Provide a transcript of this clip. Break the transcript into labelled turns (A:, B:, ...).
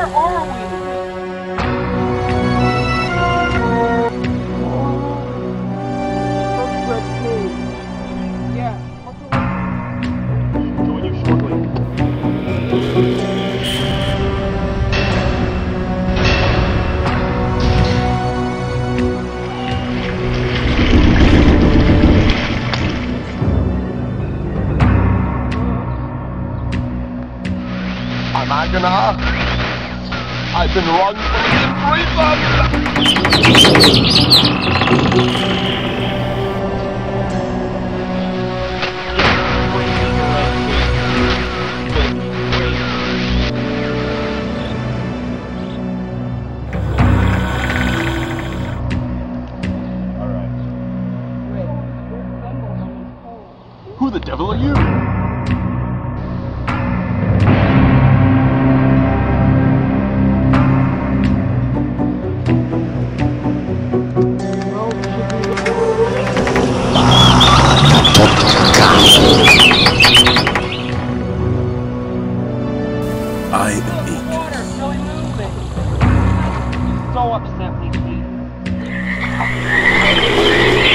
A: are we? First red cage. Yeah.
B: Join you shortly. Am I gonna? I've been run from the prison! Who the devil are you?
C: I am eager.
A: Water, Kelly, move it. So upset with me.